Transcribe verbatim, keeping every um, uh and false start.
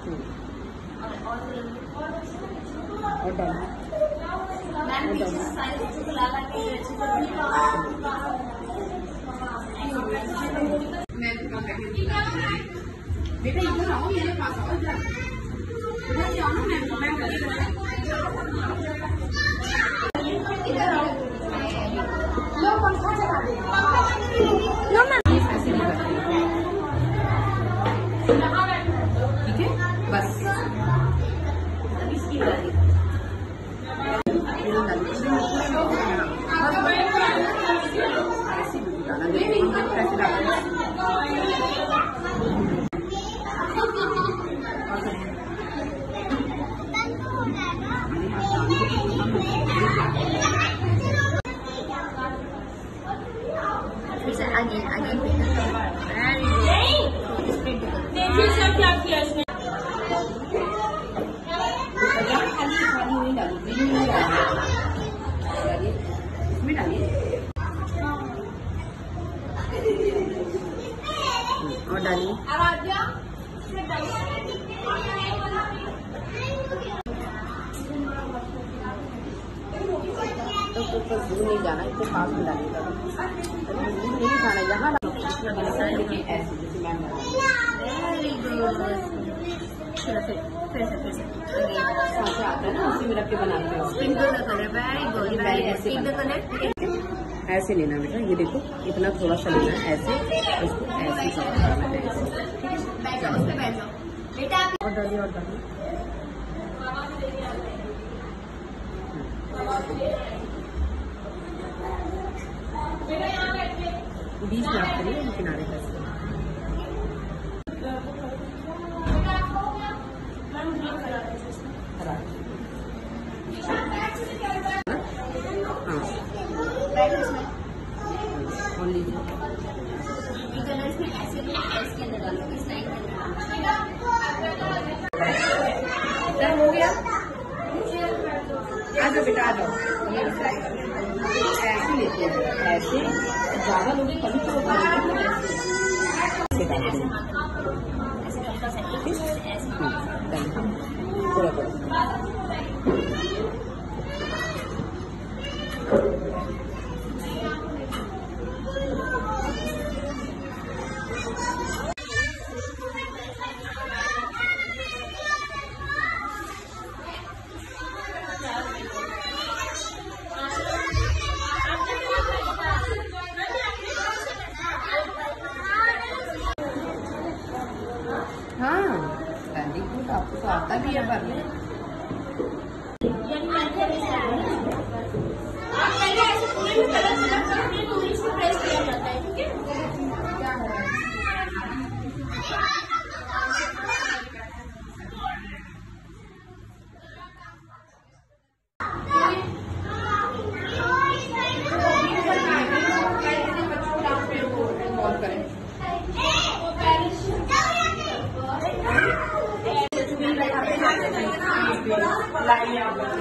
और डाल बेटा इधर आओ मेरे पास आओ इधर जाओ ना मैं मैं इधर आओ लो पंखा चला दे लो मैम ऐसे नहीं करते ठीक है बस अब इसकी वाली again, again. देखिए सर क्या किया इसने। खाली खाली नहीं डाली, नहीं डाली। इसमें डालिए। और डालिए। आराध्या। तो कुछ दूर नहीं जाना, इसको पास में डालिएगा। नहीं खाना यहाँ देखिए ऐसे जैसे मैम वेरी गुड फिर से फिर से फिर से साथ आता है ना उसी में रख के बनाते हो sprinkle the colour very good very ऐसे द कलर ऐसे लेना बेटा ये देखो इतना थोड़ा सा लेना है ऐसे इसको ऐसे करना है ऐसे ठीक है बैठ जाओ उसमें बैठ जाओ बेटा और डालिए और डालिए बीस में आप करिए किनारे पर हो गया आ जाओ बेटा आ जाओ ऐसे लेते हैं ऐसे ज्यादा लोग कभी तो आपको तो आता भी है भरने लाइए